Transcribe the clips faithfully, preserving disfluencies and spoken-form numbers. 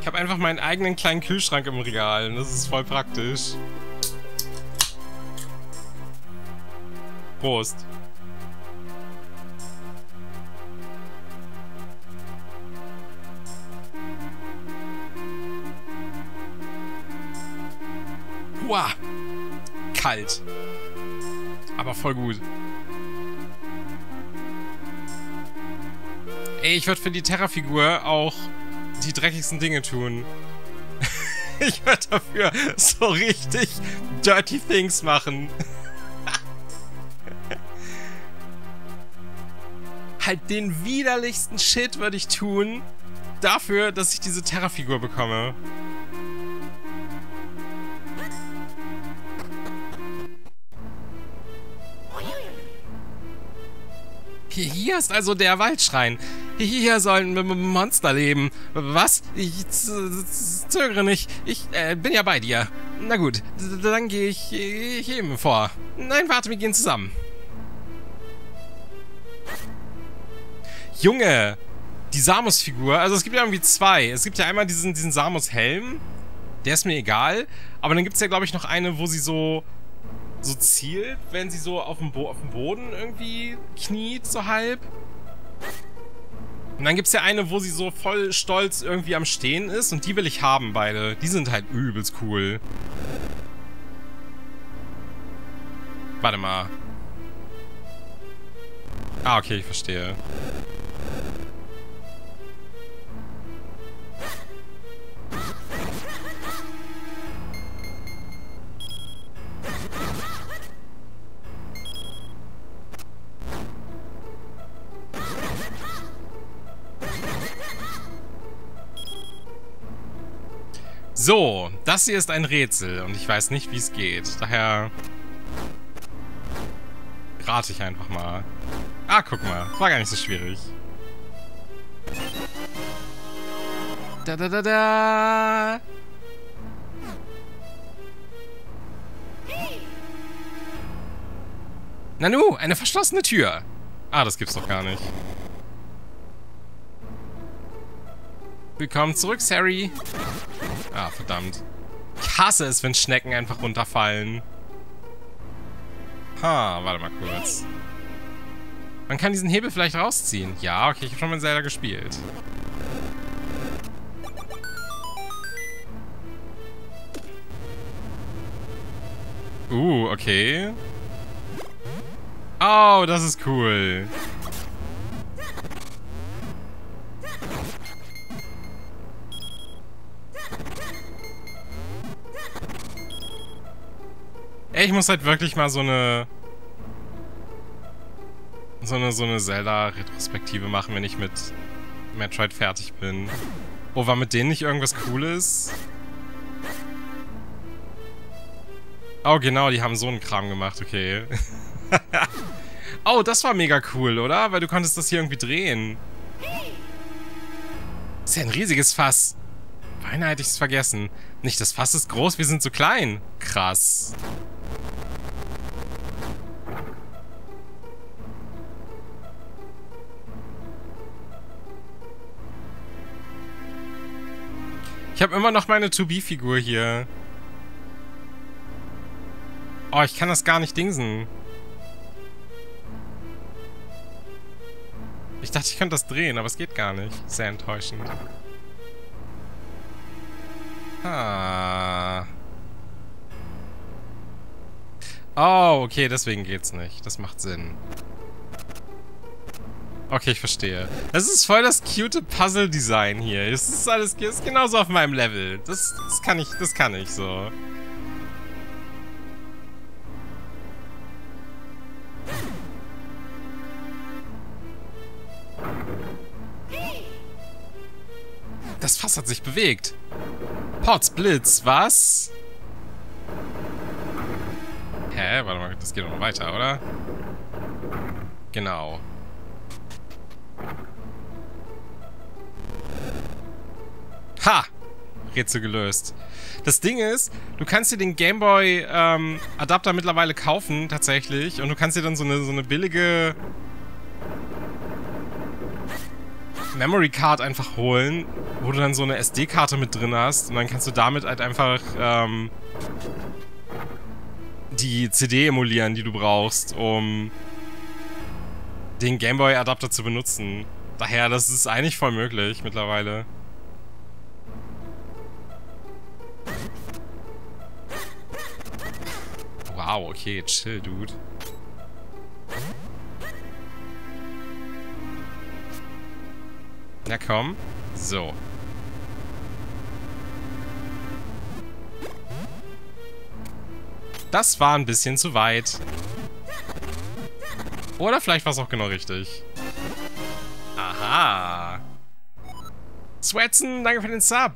Ich habe einfach meinen eigenen kleinen Kühlschrank im Regal und das ist voll praktisch. Prost. Uah. Kalt. Aber voll gut. Ey, ich würde für die Terra-Figur auch die dreckigsten Dinge tun. Ich würde dafür so richtig dirty things machen. Halt den widerlichsten Shit würde ich tun, dafür, dass ich diese Terra-Figur bekomme. Hier ist also der Waldschrein. Hier sollen Monster leben. Was? Ich zögere nicht. Ich äh, bin ja bei dir. Na gut, dann gehe ich, ich eben vor. Nein, warte, wir gehen zusammen. Junge, die Samus-Figur. Also es gibt ja irgendwie zwei. Es gibt ja einmal diesen, diesen Samus-Helm. Der ist mir egal. Aber dann gibt es ja, glaube ich, noch eine, wo sie so... so zielt, wenn sie so auf dem, Bo auf dem Boden irgendwie kniet, so halb. Und dann gibt es ja eine, wo sie so voll stolz irgendwie am Stehen ist. Und die will ich haben, beide. Die sind halt übelst cool. Warte mal. Ah, okay, ich verstehe. So, das hier ist ein Rätsel und ich weiß nicht, wie es geht. Daher rate ich einfach mal. Ah, guck mal. Das war gar nicht so schwierig. Da da da da. Nanu, eine verschlossene Tür. Ah, das gibt's doch gar nicht. Willkommen zurück, Sari. Ah, verdammt. Ich hasse es, wenn Schnecken einfach runterfallen. Ha, warte mal kurz. Man kann diesen Hebel vielleicht rausziehen. Ja, okay, ich habe schon mal Zelda gespielt. Uh, okay. Oh, das ist cool. Ey, ich muss halt wirklich mal so eine... So eine, so eine Zelda-Retrospektive machen, wenn ich mit Metroid fertig bin. Oh, war mit denen nicht irgendwas Cooles? Oh, genau, die haben so einen Kram gemacht, okay. Oh, das war mega cool, oder? Weil du konntest das hier irgendwie drehen. Das ist ja ein riesiges Fass. Beinahe hätte ich es vergessen. Nicht, das Fass ist groß, wir sind so klein. Krass. Ich habe immer noch meine to be Figur hier. Oh, ich kann das gar nicht dingsen. Ich dachte, ich könnte das drehen, aber es geht gar nicht. Sehr enttäuschend. Ah. Oh, okay, deswegen geht's nicht. Das macht Sinn. Okay, ich verstehe. Das ist voll das cute Puzzle-Design hier. Es ist alles es ist genauso auf meinem Level. Das, das kann ich, das kann ich so. Das Fass hat sich bewegt. Potzblitz, was? Hä? Warte mal, das geht doch noch weiter, oder? Genau. Ha! Rätsel gelöst. Das Ding ist, du kannst dir den Gameboy ähm, Adapter mittlerweile kaufen, tatsächlich. Und du kannst dir dann so eine, so eine billige... Memory Card einfach holen, wo du dann so eine S D-Karte mit drin hast und dann kannst du damit halt einfach ähm, die C D emulieren, die du brauchst, um den Gameboy-Adapter zu benutzen. Daher, das ist eigentlich voll möglich mittlerweile. Wow, okay, chill, Dude. Na komm. So. Das war ein bisschen zu weit. Oder vielleicht war es auch genau richtig. Aha. Swetson, danke für den Sub.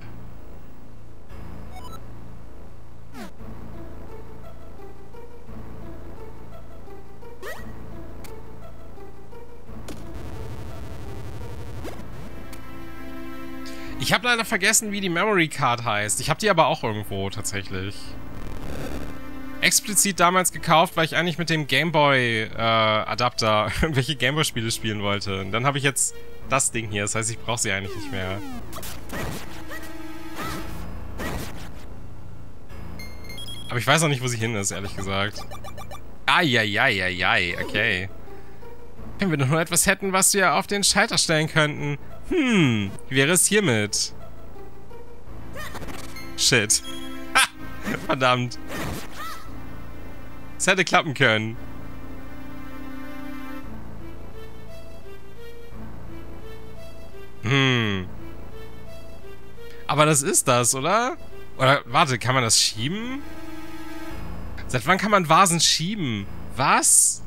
Ich habe leider vergessen, wie die Memory Card heißt. Ich habe die aber auch irgendwo tatsächlich. Explizit damals gekauft, weil ich eigentlich mit dem Gameboy äh, Adapter irgendwelche Gameboy-Spiele spielen wollte. Und dann habe ich jetzt das Ding hier. Das heißt, ich brauche sie eigentlich nicht mehr. Aber ich weiß auch nicht, wo sie hin ist, ehrlich gesagt. Eieieiei, okay. Wenn wir doch nur etwas hätten, was wir auf den Schalter stellen könnten. Hm, wie wäre es hiermit? Shit. Ha! Verdammt. Es hätte klappen können. Hm. Aber das ist das, oder? Oder, warte, kann man das schieben? Seit wann kann man Vasen schieben? Was?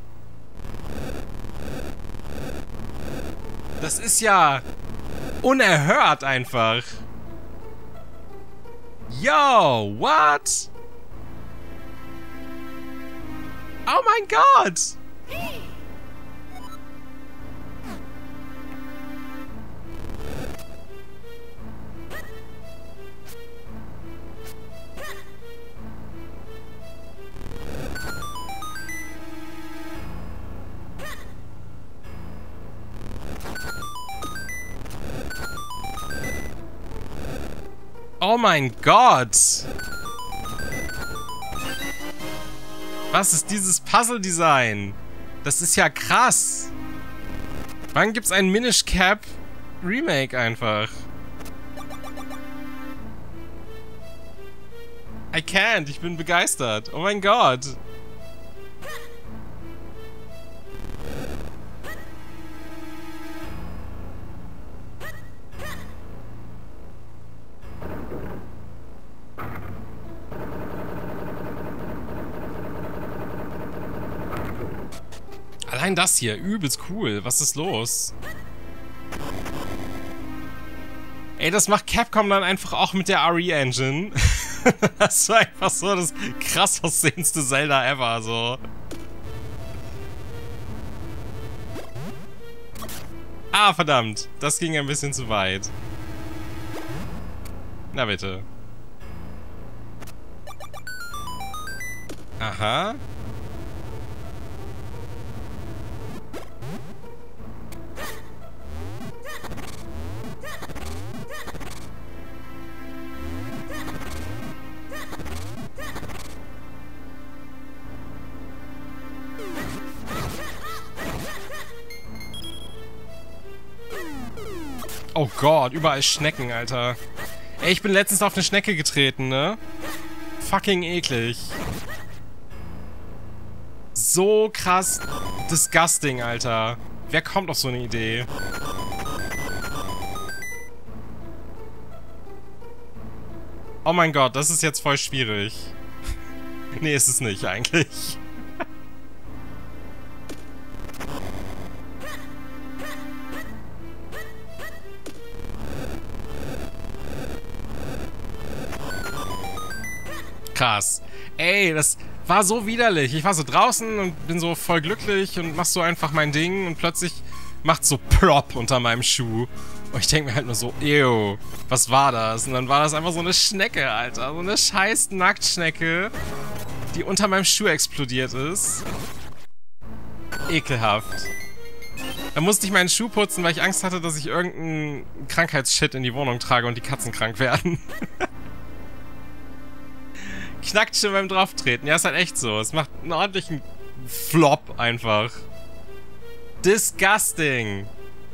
Das ist ja unerhört einfach. Yo, what? Oh mein Gott! Oh mein Gott! Was ist dieses Puzzle-Design? Das ist ja krass! Wann gibt's ein Minish Cap Remake einfach? I can't, ich bin begeistert. Oh mein Gott! Allein das hier, übelst cool. Was ist los? Ey, das macht Capcom dann einfach auch mit der R E-Engine. Das war einfach so das krass aussehendste Zelda ever, so. Ah, verdammt. Das ging ein bisschen zu weit. Na bitte. Aha. Oh Gott, überall Schnecken, Alter. Ey, ich bin letztens auf eine Schnecke getreten, ne? Fucking eklig. So krass disgusting, Alter. Wer kommt auf so eine Idee? Oh mein Gott, das ist jetzt voll schwierig. Nee, ist es nicht eigentlich. Krass. Ey, das war so widerlich. Ich war so draußen und bin so voll glücklich und mach so einfach mein Ding und plötzlich macht so plop unter meinem Schuh. Und ich denke mir halt nur so, ew, was war das? Und dann war das einfach so eine Schnecke, Alter. So eine scheiß Nacktschnecke, die unter meinem Schuh explodiert ist. Ekelhaft. Da musste ich meinen Schuh putzen, weil ich Angst hatte, dass ich irgendeinen Krankheitsshit in die Wohnung trage und die Katzen krank werden. Knackt schon beim Drauftreten. Ja, ist halt echt so. Es macht einen ordentlichen Flop einfach. Disgusting.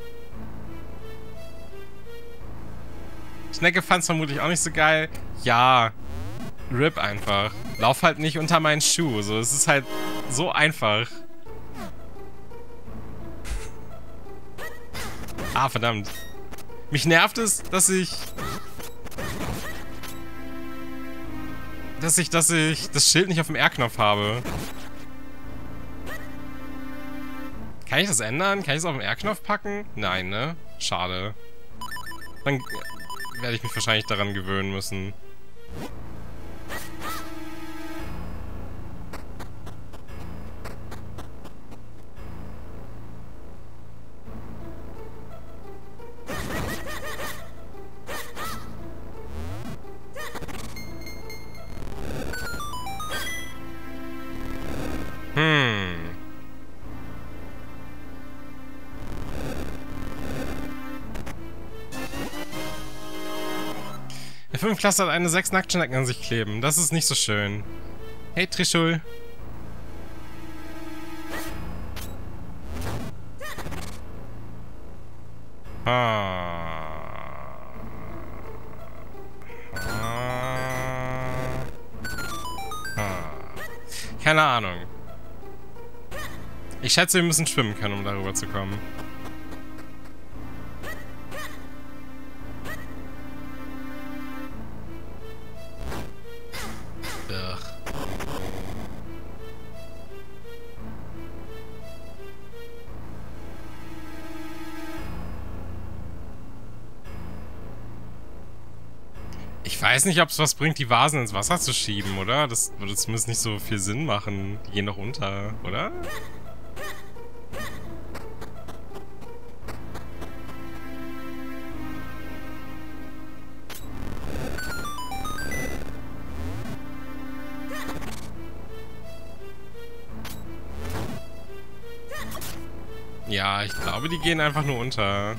Schnecke fand's vermutlich auch nicht so geil. Ja. Rip einfach. Lauf halt nicht unter meinen Schuh. So, es ist halt so einfach. Ah, verdammt. Mich nervt es, dass ich... Dass ich, dass ich das Schild nicht auf dem R-Knopf habe. Kann ich das ändern? Kann ich es auf den R-Knopf packen? Nein, ne? Schade. Dann werde ich mich wahrscheinlich daran gewöhnen müssen. Hm. Der fünfte Klasse hat eine sechs Nacktschnecken an sich kleben. Das ist nicht so schön. Hey, Trischul. Ah. Ah. Ah. Keine Ahnung. Ich schätze, wir müssen schwimmen können, um darüber zu kommen. Ugh. Ich weiß nicht, ob es was bringt, die Vasen ins Wasser zu schieben, oder? Das würde zumindest nicht so viel Sinn machen. Die gehen doch unter, oder? Ja, ich glaube, die gehen einfach nur unter.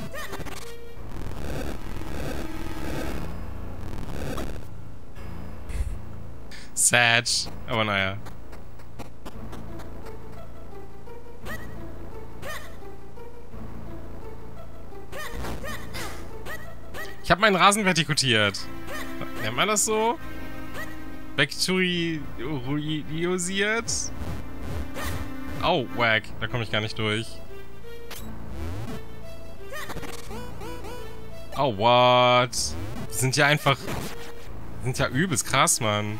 Sad. Aber naja. Ich habe meinen Rasen vertikutiert. Nennt man das so? Vektoriosiert? Oh, wack. Da komme ich gar nicht durch. Oh, what? Die sind ja einfach... Die sind ja übelst krass, Mann.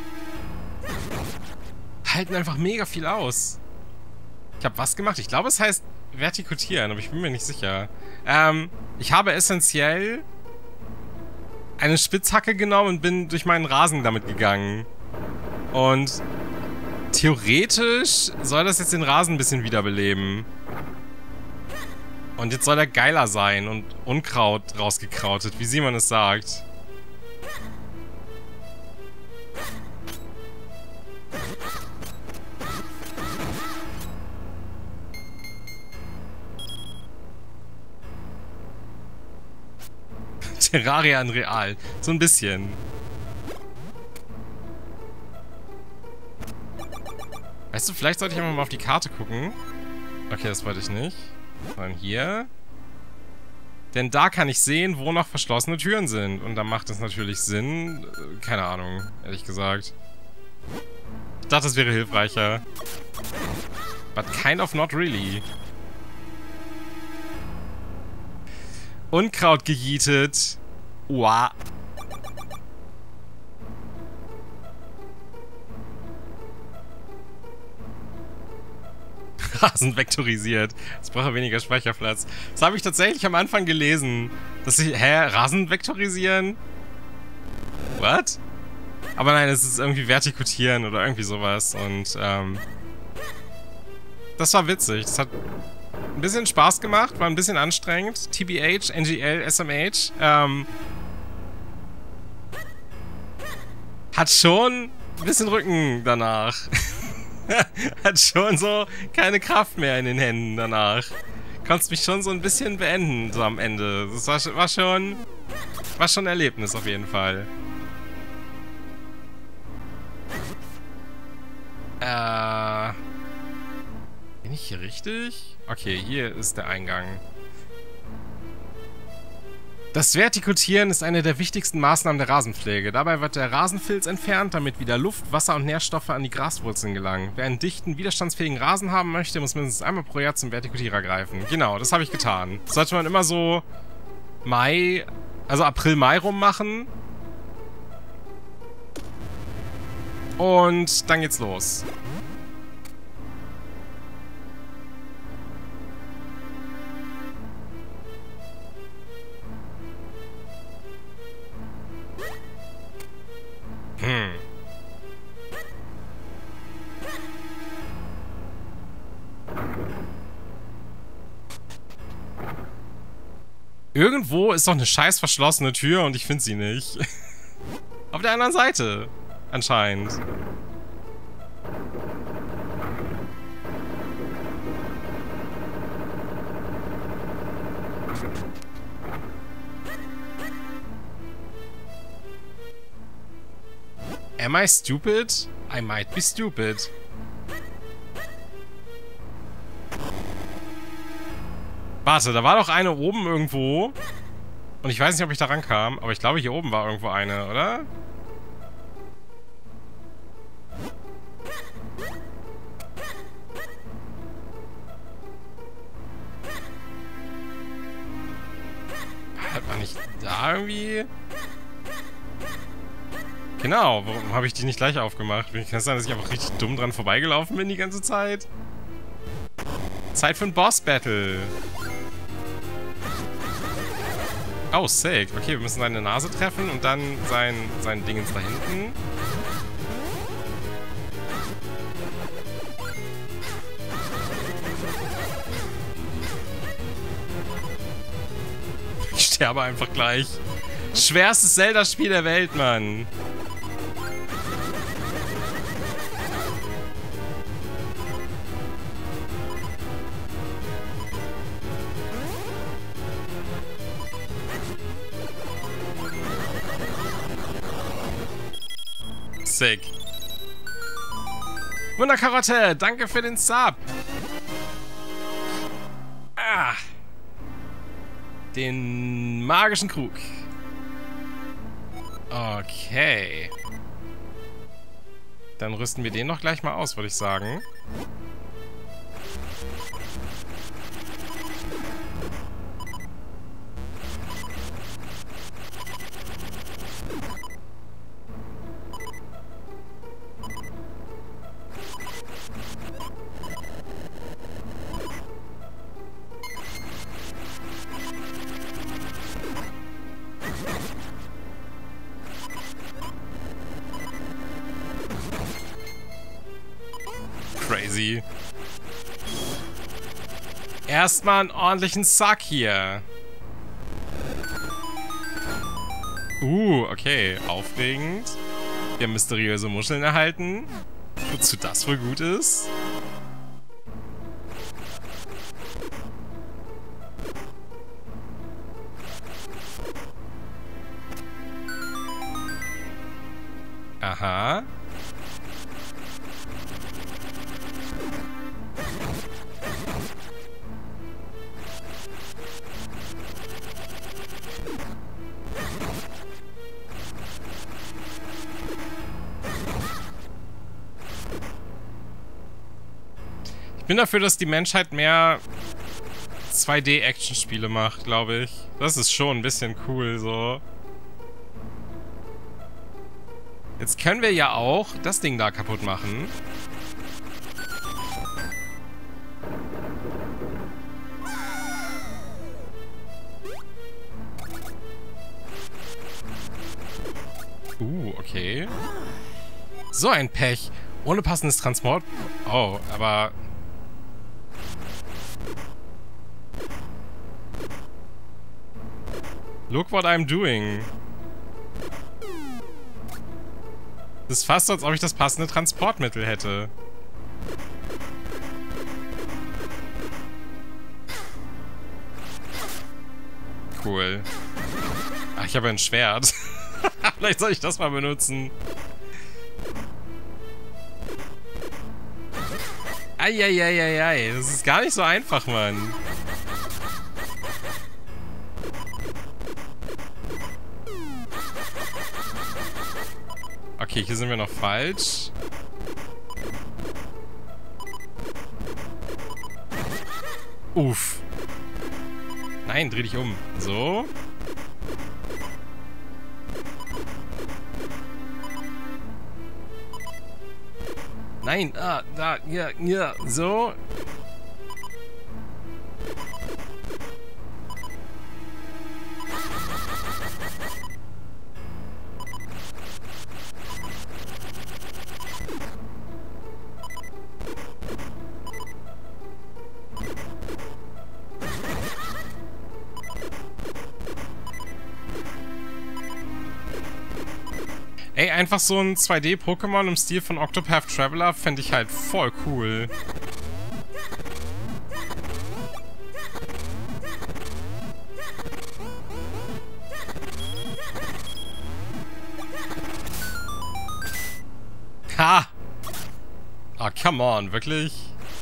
Halten einfach mega viel aus. Ich habe was gemacht? Ich glaube, es heißt vertikutieren, aber ich bin mir nicht sicher. Ähm, ich habe essentiell eine Spitzhacke genommen und bin durch meinen Rasen damit gegangen. Und theoretisch soll das jetzt den Rasen ein bisschen wiederbeleben. Und jetzt soll er geiler sein und Unkraut rausgekrautet, wie Simon es sagt. Terraria in Real. So ein bisschen. Weißt du, vielleicht sollte ich einfach mal auf die Karte gucken. Okay, das wollte ich nicht. Dann hier. Denn da kann ich sehen, wo noch verschlossene Türen sind. Und da macht es natürlich Sinn. Keine Ahnung, ehrlich gesagt. Ich dachte, das wäre hilfreicher. But kind of not really. Unkraut gejietet. Wow. Rasen vektorisiert. Jetzt braucht er weniger Speicherplatz. Das habe ich tatsächlich am Anfang gelesen. Dass ich... Hä? Rasen vektorisieren? What? Aber nein, es ist irgendwie vertikutieren oder irgendwie sowas. Und, ähm... das war witzig. Das hat ein bisschen Spaß gemacht. War ein bisschen anstrengend. T B H, N G L, S M H. Ähm... Hat schon ein bisschen Rücken danach. Hat schon so keine Kraft mehr in den Händen danach. konntest mich schon so ein bisschen beenden, so am Ende. Das war, war schon... War schon ein Erlebnis auf jeden Fall. Äh... Bin ich hier richtig? Okay, hier ist der Eingang. Das Vertikutieren ist eine der wichtigsten Maßnahmen der Rasenpflege. Dabei wird der Rasenfilz entfernt, damit wieder Luft, Wasser und Nährstoffe an die Graswurzeln gelangen. Wer einen dichten, widerstandsfähigen Rasen haben möchte, muss mindestens einmal pro Jahr zum Vertikutierer greifen. Genau, das habe ich getan. Das sollte man immer so Mai, also April, Mai rummachen. Und dann geht's los. Hm. Irgendwo ist doch eine scheiß verschlossene Tür und ich finde sie nicht. Auf der anderen Seite. Anscheinend. Am I stupid? I might be stupid. Warte, da war doch eine oben irgendwo. Und ich weiß nicht, ob ich da rankam, aber ich glaube, hier oben war irgendwo eine, oder? Hat man nicht da irgendwie... Genau, warum habe ich die nicht gleich aufgemacht? Kann es sein, dass ich einfach richtig dumm dran vorbeigelaufen bin die ganze Zeit? Zeit für ein Boss-Battle. Oh, sick. Okay, wir müssen seine Nase treffen und dann sein, sein Dingens da hinten. Ich sterbe einfach gleich. Schwerstes Zelda-Spiel der Welt, Mann. Sick. Wunderkarotte, danke für den Sub. Ah. Den magischen Krug. Okay. Dann rüsten wir den noch gleich mal aus, würde ich sagen. Crazy. Erstmal einen ordentlichen Sack hier. Uh, okay. Aufregend. Wir haben mysteriöse Muscheln erhalten. Wozu das wohl gut ist? Aha. Ich bin dafür, dass die Menschheit mehr zwei D-Action-Spiele macht, glaube ich. Das ist schon ein bisschen cool, so. Jetzt können wir ja auch das Ding da kaputt machen. Uh, okay. So ein Pech. Ohne passendes Transport... Oh, aber... Look what I'm doing. Das ist fast so, als ob ich das passende Transportmittel hätte. Cool. Ach, ich habe ein Schwert. Vielleicht soll ich das mal benutzen. Eieieiei, das ist gar nicht so einfach, Mann. Okay, hier sind wir noch falsch. Uff. Nein, dreh dich um. So. Nein, ah, da, ja, ja, so. Ey, einfach so ein zwei D-Pokémon im Stil von Octopath Traveler fände ich halt voll cool. Ha! Ah, come on, wirklich?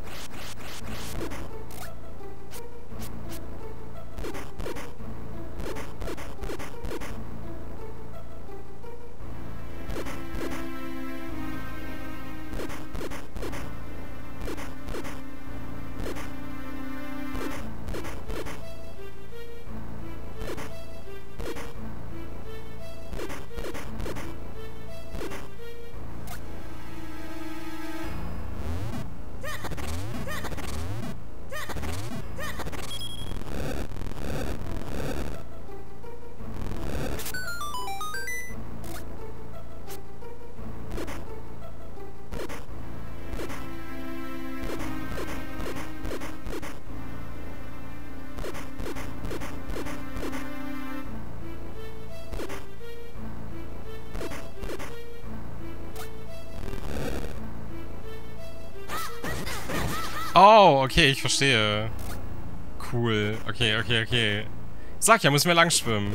Oh, okay, ich verstehe. Cool. Okay, okay, okay. Sag ja, müssen wir lang schwimmen.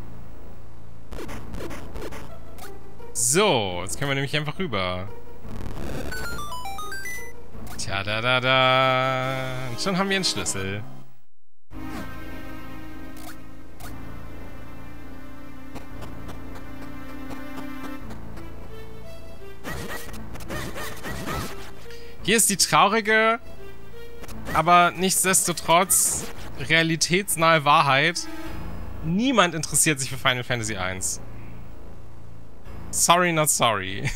So, jetzt können wir nämlich einfach rüber. Tja, da, da, da. Und schon haben wir einen Schlüssel. Hier ist die traurige, aber nichtsdestotrotz realitätsnahe Wahrheit. Niemand interessiert sich für Final Fantasy eins. Sorry, not sorry.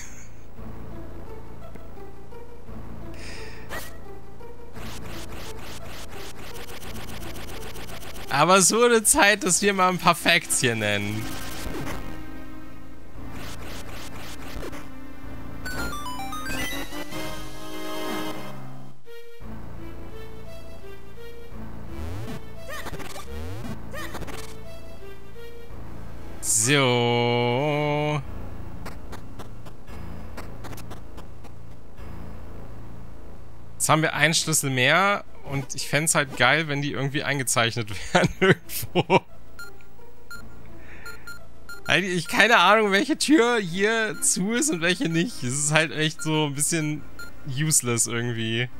Aber es wurde Zeit, dass wir mal ein paar Facts hier nennen. So. Jetzt haben wir einen Schlüssel mehr und ich fände es halt geil, wenn die irgendwie eingezeichnet werden irgendwo. Eigentlich keine Ahnung, welche Tür hier zu ist und welche nicht. Es ist halt echt so ein bisschen useless irgendwie.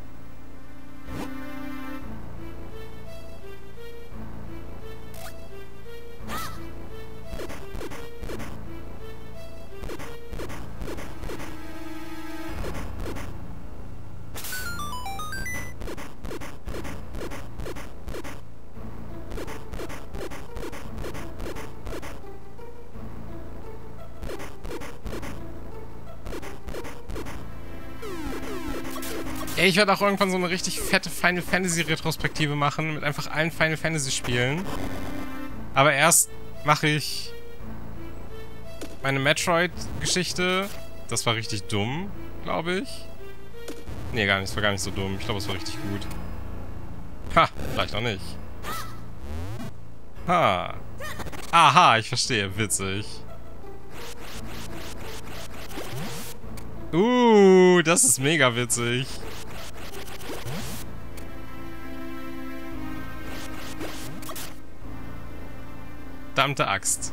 Ey, ich werde auch irgendwann so eine richtig fette Final Fantasy Retrospektive machen, mit einfach allen Final Fantasy Spielen. Aber erst mache ich meine Metroid-Geschichte. Das war richtig dumm, glaube ich. Nee, gar nicht, das war gar nicht so dumm. Ich glaube, es war richtig gut. Ha, vielleicht auch nicht. Ha. Aha, ich verstehe. Witzig. Uh, das ist mega witzig. Verdammte Axt.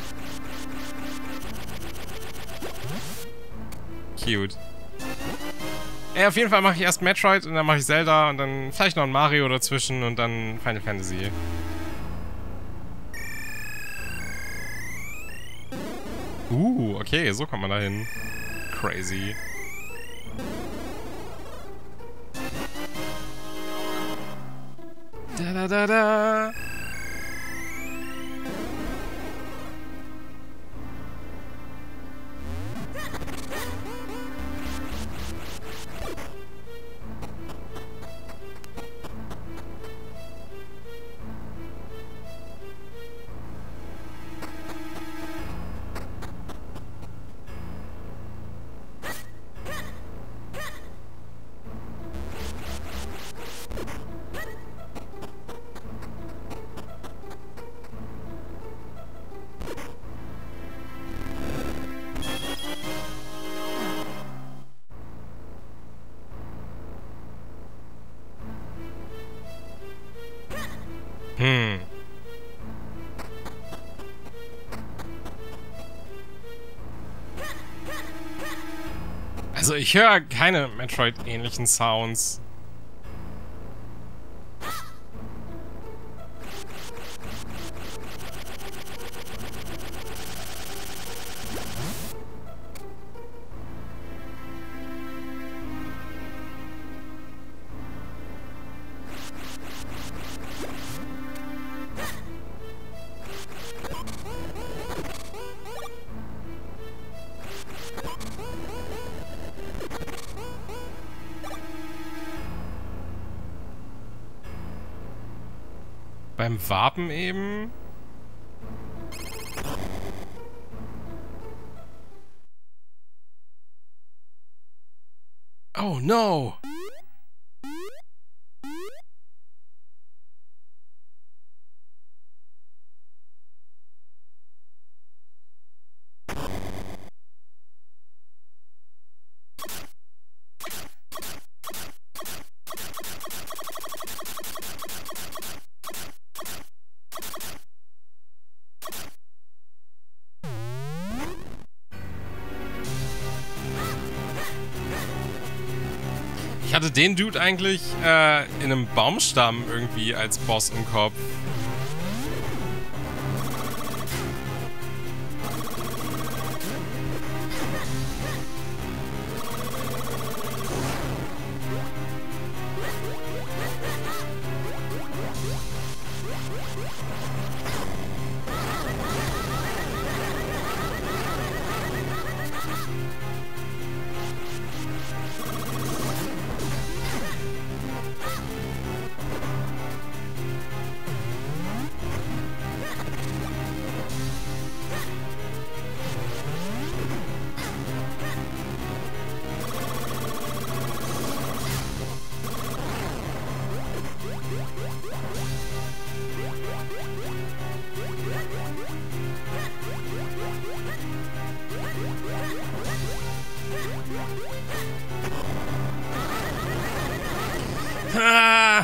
Cute. Ey, auf jeden Fall mache ich erst Metroid und dann mache ich Zelda und dann vielleicht noch ein Mario dazwischen und dann Final Fantasy. Uh, okay, so kommt man da hin. Crazy. Da da da da. Hm. Also ich höre keine Metroid-ähnlichen Sounds. Beim Warpen eben. Oh no! Ich hatte den Dude eigentlich äh, in einem Baumstamm irgendwie als Boss im Kopf. Ah!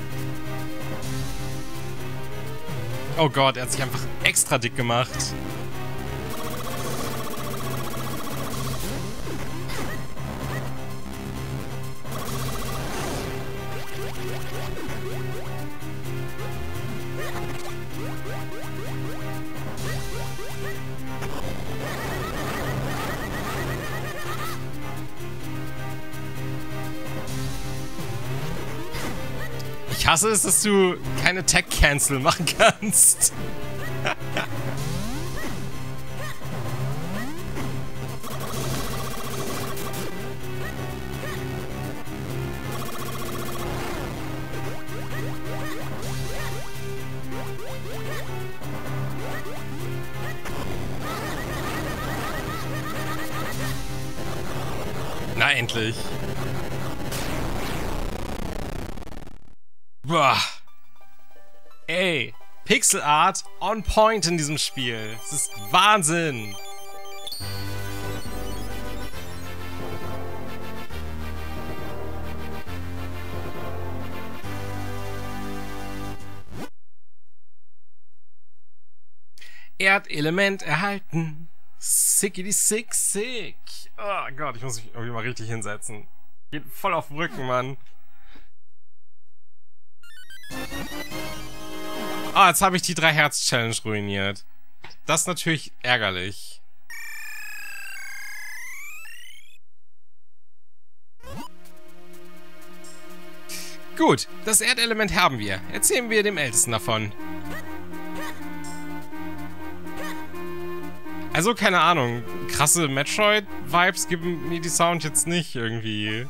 Oh Gott, er hat sich einfach extra dick gemacht. Ich hasse es, dass du keine Tech-Cancel machen kannst. Na, endlich. Boah. Ey, Pixel Art on point in diesem Spiel. Das ist Wahnsinn. Erdelement erhalten. Sickity sick sick. Oh Gott, ich muss mich irgendwie mal richtig hinsetzen. Geht voll auf den Rücken, Mann. Ah, jetzt habe ich die drei Herz-Challenge ruiniert. Das ist natürlich ärgerlich. Gut, das Erdelement haben wir. Erzählen wir dem Ältesten davon. Also, keine Ahnung. Krasse Metroid-Vibes geben mir die Sound jetzt nicht irgendwie.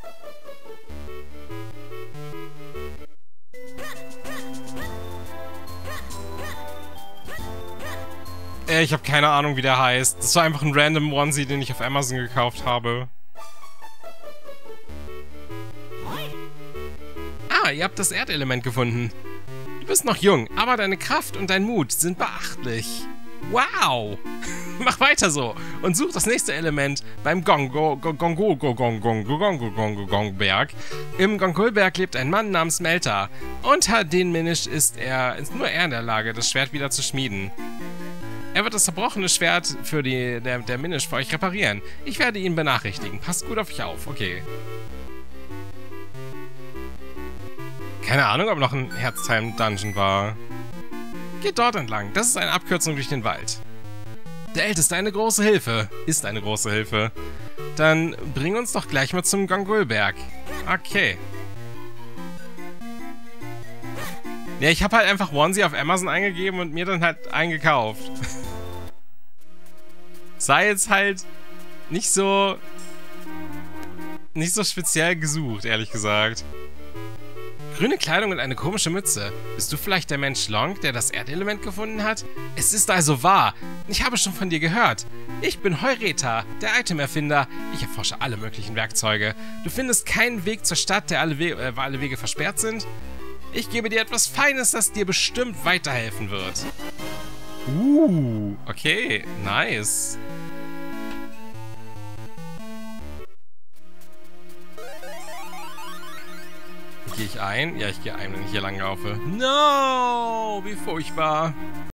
Äh, ich habe keine Ahnung, wie der heißt. Das war einfach ein random Onesie, den ich auf Amazon gekauft habe. Ah, ihr habt das Erdelement gefunden. Du bist noch jung, aber deine Kraft und dein Mut sind beachtlich. Wow! Mach weiter so und such das nächste Element beim Gongo Gongo Gongo Gongo Gongo Gongo Gongo Berg. Im Gongulberg lebt ein Mann namens Melta. Unter den Minish ist er ist nur er in der Lage, das Schwert wieder zu schmieden. Er wird das zerbrochene Schwert für die der, der Minish für euch reparieren. Ich werde ihn benachrichtigen. Passt gut auf euch auf. Okay. Keine Ahnung, ob noch ein Herztime-Dungeon war. Geht dort entlang. Das ist eine Abkürzung durch den Wald. Der Älteste, eine große Hilfe. Ist eine große Hilfe. Dann bring uns doch gleich mal zum Gongulberg. Okay. Ja, ich habe halt einfach Onesie auf Amazon eingegeben und mir dann halt eingekauft. Sei jetzt halt nicht so... nicht so speziell gesucht, ehrlich gesagt. Grüne Kleidung und eine komische Mütze. Bist du vielleicht der Mensch Long, der das Erdelement gefunden hat? Es ist also wahr. Ich habe schon von dir gehört. Ich bin Heureta, der Item-Erfinder. Ich erforsche alle möglichen Werkzeuge. Du findest keinen Weg zur Stadt, der alle, We äh, alle Wege versperrt sind? Ich gebe dir etwas Feines, das dir bestimmt weiterhelfen wird. Uh, okay, nice. Gehe ich ein? Ja, ich gehe ein, wenn ich hier lang laufe. No, wie furchtbar.